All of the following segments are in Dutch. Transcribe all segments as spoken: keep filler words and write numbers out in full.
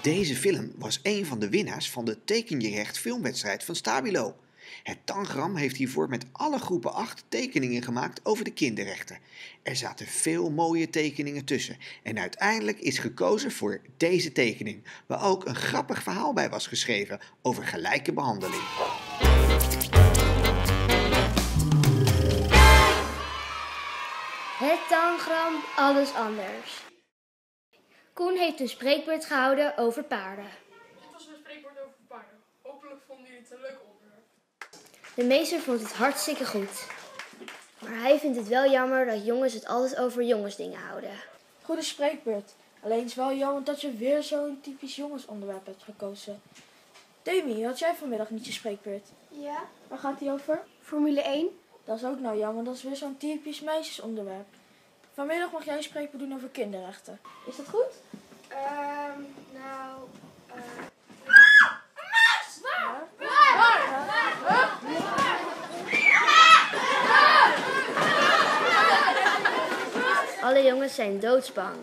Deze film was een van de winnaars van de Teken je recht filmwedstrijd van Stabilo. Het Tangram heeft hiervoor met alle groepen acht tekeningen gemaakt over de kinderrechten. Er zaten veel mooie tekeningen tussen en uiteindelijk is gekozen voor deze tekening, waar ook een grappig verhaal bij was geschreven over gelijke behandeling. Het Tangram, alles anders. Koen heeft een spreekbeurt gehouden over paarden. Dit was een spreekwoord over paarden. Hopelijk vonden jullie het een leuk onderwerp. De meester vond het hartstikke goed. Maar hij vindt het wel jammer dat jongens het altijd over jongensdingen houden. Goede spreekbeurt. Alleen is het wel jammer dat je weer zo'n typisch jongensonderwerp hebt gekozen. Demi, had jij vanmiddag niet je spreekbeurt? Ja? Waar gaat die over? Formule één? Dat is ook nou jammer, dat is weer zo'n typisch meisjesonderwerp. Vanmiddag mag jij een spreekbeurt doen over kinderrechten. Is dat goed? Ehm, um, nou... Uh... Ja? Alle jongens zijn doodsbang.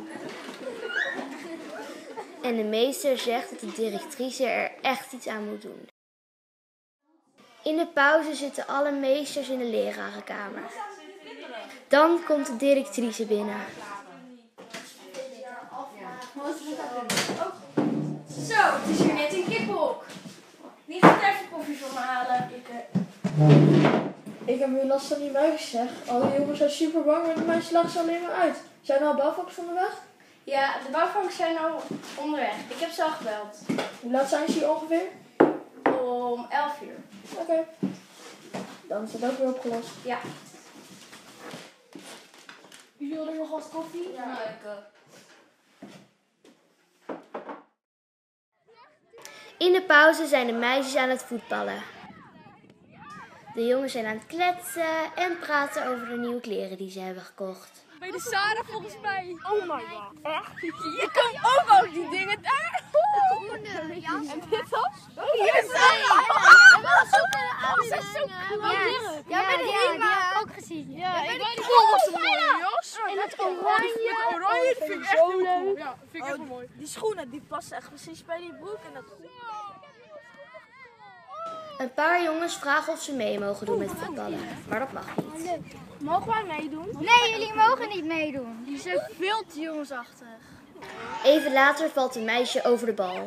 En de meester zegt dat de directrice er echt iets aan moet doen. In de pauze zitten alle meesters in de lerarenkamer. Dan komt de directrice binnen. Zo, het is hier net een kippenhok. Wie gaat even koffie voor me halen? Ik, uh... ik heb weer last van die muisjes, zeg. Alle jongens zijn super bang, maar de meisjes lachen ze alleen maar uit. Zijn er al bouwvakkers onderweg? Ja, de bouwvakkers zijn al onderweg. Ik heb ze al gebeld. Hoe laat zijn ze hier ongeveer? Om elf uur. Oké. Okay. Dan is het ook weer opgelost. Ja. Jullie willen nog wat koffie? Ja, leuk. In de pauze zijn de meisjes aan het voetballen. De jongens zijn aan het kletsen en praten over de nieuwe kleren die ze hebben gekocht. Bij de Sarah volgens mij. Oh my god. Echt? Je kan ook al die dingen daar. En dit was? Hier is ze. Dat zijn zo cool. Ja, ben die ik maar ook gezien. Ja, ik ben die volgens een mooie jas. En dat oranje. Dat oranje vind ik echt heel cool. Ja, vind ik echt wel mooi. Die schoenen die passen echt precies bij die broek en dat goed. Een paar jongens vragen of ze mee mogen doen met voetballen, maar dat mag niet. Mogen wij meedoen? Nee, jullie mogen niet meedoen. Die zijn veel te jongensachtig. Even later valt een meisje over de bal.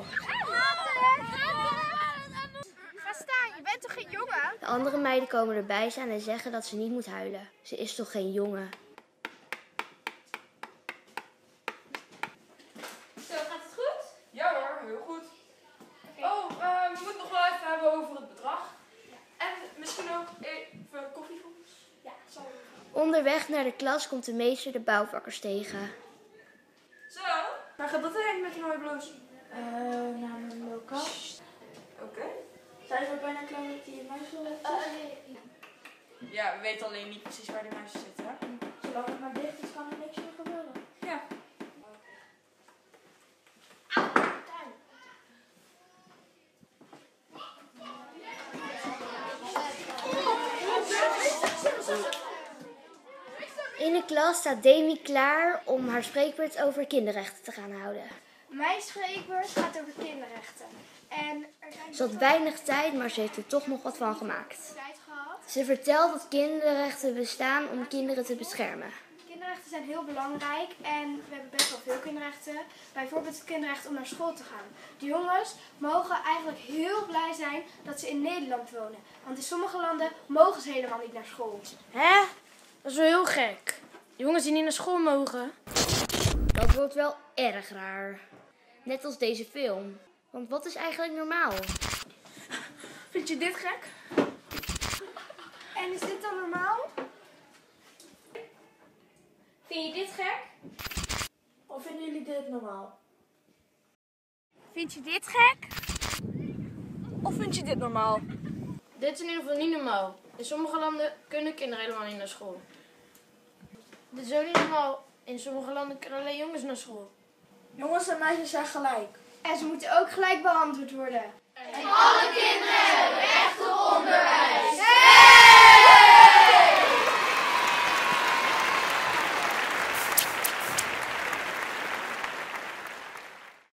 Ga staan, je bent toch geen jongen? De andere meiden komen erbij staan en zeggen dat ze niet moet huilen. Ze is toch geen jongen? Zo, gaat het goed? Ja hoor, heel goed. Oh, uh, we moeten nog wel even hebben over het bedrag. En misschien ook even koffie voor ons. Ja, zo. Onderweg naar de klas komt de meester de bouwvakkers tegen. Zo, waar gaat dat heen met die mooie blouse? Uh, naar mijn lokaal. Oké. Okay. Zijn we bijna klaar met die muizen? Uh, ja, we weten alleen niet precies waar die muizen zitten. Hè? Zolang het maar dicht is, kan er niks meer gebeuren. Ja. In de klas staat Demi klaar om haar spreekbeurt over kinderrechten te gaan houden. Mijn spreekbeurt gaat over kinderrechten. En er zijn Ze had weinig tijd, maar ze heeft er toch nog wat van gemaakt. tijd gehad. Ze vertelt dat kinderrechten bestaan om kinderen te beschermen. Kinderrechten zijn heel belangrijk en we hebben best wel veel kinderrechten. Bijvoorbeeld het kinderrecht om naar school te gaan. De jongens mogen eigenlijk heel blij zijn dat ze in Nederland wonen. Want in sommige landen mogen ze helemaal niet naar school. Hè? Dat is wel heel gek. Jongens die niet naar school mogen. Dat wordt wel erg raar. Net als deze film. Want wat is eigenlijk normaal? Vind je dit gek? En is dit dan normaal? Vind je dit gek? Of vinden jullie dit normaal? Vind je dit gek? Of vind je dit normaal? Dit is in ieder geval niet normaal. In sommige landen kunnen kinderen helemaal niet naar school. Dit is ook niet normaal. In sommige landen kunnen alleen jongens naar school. Jongens en meisjes zijn gelijk. En ze moeten ook gelijk behandeld worden. En alle kinderen hebben recht op onderwijs.